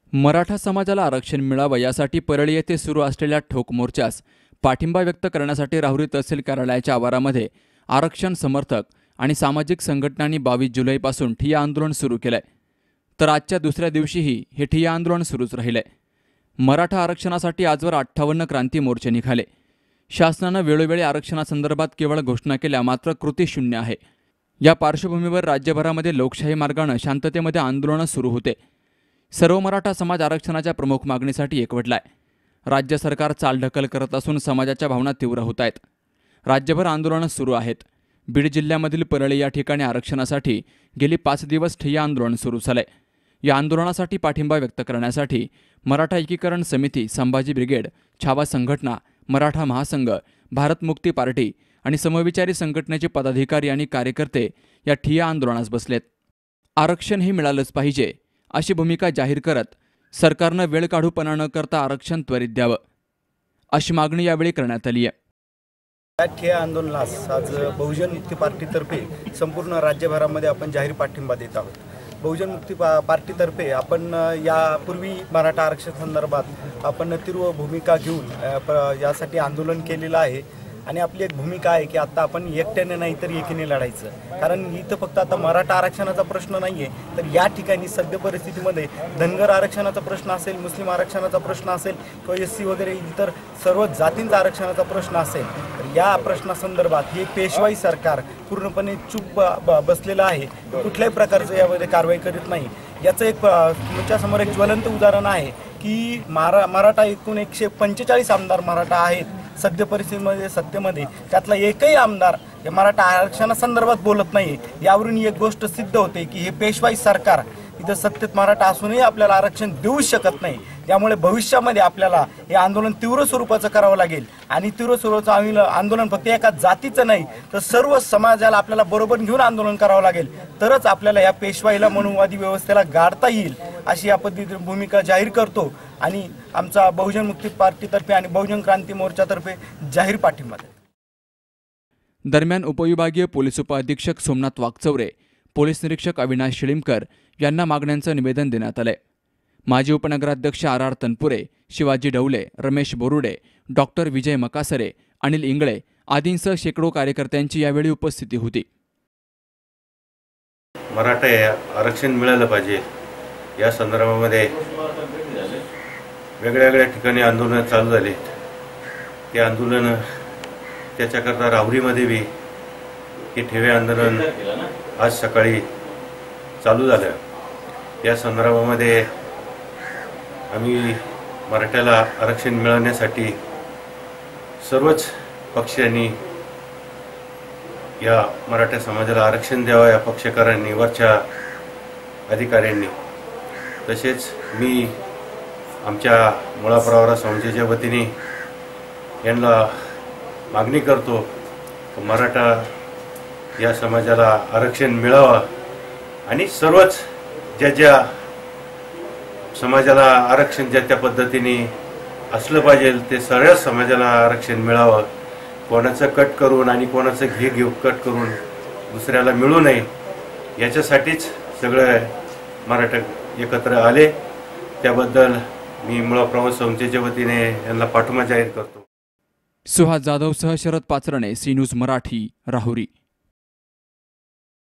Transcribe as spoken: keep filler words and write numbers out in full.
मराठा समाजाला आरक्षण मिळावं यासाठी परळी येथे सुरू असलेल्या ठोक मोर्चास पाठिंबा व्यक्त करण्यासाठी राहुरी तहसील कार्यालयाच्या आवारामध्ये आरक्षण समर्थक आणि सामाजिक संघटनांनी बावीस जुलैपासून ठिय्या आंदोलन सुरू केलंय। तर आजच्या दुसऱ्या दिवशीही हे ठिय्या आंदोलन सुरूच राहिलंय। मराठा आरक्षणासाठी आजवर अठ्ठावन्न क्रांती मोर्चे निघाले। शासनानं वेळोवेळी आरक्षणासंदर्भात केवळ घोषणा केल्या, मात्र कृती शून्य आहे। या पार्श्वभूमीवर राज्यभरामध्ये लोकशाही मार्गाने शांततेमध्ये आंदोलनं सुरू होते। सर्व मराठा समाज आरक्षणाच्या प्रमुख मागणीसाठी एकवटलाय। राज्य सरकार चालढकल करत असून समाजाच्या भावना तीव्र होत आहेत। राज्यभर आंदोलनं सुरू आहेत। बीड जिल्ह्यामधील परळी या ठिकाणी आरक्षणासाठी गेली पाच दिवस ठिय्या आंदोलन सुरू झालंय। या आंदोलनासाठी पाठिंबा व्यक्त करण्यासाठी मराठा एकीकरण समिती, संभाजी ब्रिगेड, छावा संघटना, मराठा महासंघ, भारत मुक्ती पार्टी आणि समविचारी संघटनेचे पदाधिकारी आणि कार्यकर्ते या ठिय्या आंदोलनास बसलेत। आरक्षण हे मिळालंच पाहिजे अशी भूमिका जाहीर करत सरकारनं वेळ काढूपणा न करता आरक्षण त्वरित द्यावं अशी मागणी यावेळी करण्यात आली आहे। या ठिय्या आंदोलनास आज बहुजन मुक्ती पार्टीतर्फे संपूर्ण राज्यभरामध्ये आपण जाहीर पाठिंबा देत आहोत। बहुजन मुक्ती पा पार्टीतर्फे आपण यापूर्वी मराठा आरक्षण संदर्भात आपण तीव्र भूमिका घेऊन यासाठी आंदोलन केलेलं आहे आणि आपली एक भूमिका आहे की आता आपण एकट्याने नाही तर एकीने लढायचं। कारण इथं फक्त आता मराठा आरक्षणाचा प्रश्न नाही आहे, तर या ठिकाणी सद्य परिस्थितीमध्ये धनगर आरक्षणाचा प्रश्न असेल, मुस्लिम आरक्षणाचा प्रश्न असेल किंवा एस सी वगैरे इतर सर्व जातींचा आरक्षणाचा प्रश्न असेल, तर या प्रश्नासंदर्भात हे पेशवाई सरकार पूर्णपणे चूप बसलेलं आहे। कुठल्याही प्रकारचं यामध्ये कारवाई करीत नाही। याचं एक तुमच्यासमोर एक ज्वलंत उदाहरण आहे की मारा मराठा एकूण एकशे पंचेचाळीस आमदार मराठा आहेत सद्य परिस्थितीमध्ये सत्तेमध्ये, त्यातला एकही आमदार या मराठा आरक्षणासंदर्भात बोलत नाही। यावरून एक गोष्ट सिद्ध होते की हे पेशवाई सरकार इथं सत्तेत मराठा असूनही आपल्याला आरक्षण देऊ शकत नाही। त्यामुळे भविष्यामध्ये आपल्याला हे आंदोलन तीव्र स्वरूपाचं करावं लागेल आणि तीव्र स्वरूपाचं आंदोलन फक्त एका जातीचं नाही तर सर्व समाजाला आपल्याला बरोबर घेऊन आंदोलन करावं लागेल, तरच आपल्याला या पेशवाईला मनुवादी व्यवस्थेला गाडता येईल अशी या पद्धतीने भूमिका जाहीर करतो आणि आमचा बहुजन मुक्ती पार्टीतर्फे आणि बहुजन क्रांती मोर्चातर्फे जाहीर पाठिंबा देतो। दरम्यान उपविभागीय पोलीस उपअधीक्षक सोमनाथ वागचौरे, पोलीस निरीक्षक अविनाश शिळीमकर यांना मागण्यांचं निवेदन देण्यात आलंय। माजी उपनगराध्यक्ष R R Tanpure, Shivaji Dawale, Ramesh Borude, doctor Vijay Makasare, Anil Ingale आदींसह शेकडो कार्यकर्त्यांची यावेळी उपस्थिती होती। मराठा आरक्षण मिळालं पाहिजे या संदर्भामध्ये वेगळ्या वेगळ्या ठिकाणी आंदोलन चालू झाले। ते आंदोलन त्याच्याकरता राहुरीमध्ये बी हे ठेवे आंदोलन आज सकाळी चालू झालं। या संदर्भामध्ये आम्ही मराठ्याला आरक्षण मिळवण्यासाठी सर्वच पक्षांनी या मराठा समाजाला आरक्षण द्यावं या पक्षकारांनी, वरच्या अधिकाऱ्यांनी, तसेच मी आमच्या मुळा प्रवरा संस्थेच्या वतीने यांना मागणी करतो की मराठा या समाजाला आरक्षण मिळावं आणि सर्वच ज्या ज्या समाजाला आरक्षण ज्या त्या पद्धतीने असलं पाहिजे ते सगळ्या समाजाला आरक्षण मिळावं। कोणाचं कट करून आणि कोणाचं घे घेऊ कट करून दुसऱ्याला मिळू नये याच्यासाठीच सगळे मराठा एकत्र आले। त्याबद्दल मी मुळा प्रवरा संस्थेच्या वतीने यांना पाठिंबा जाहीर करतो। सुहास जाधवसह शरद पाचरणे, सी न्यूज मराठी, राहुरी।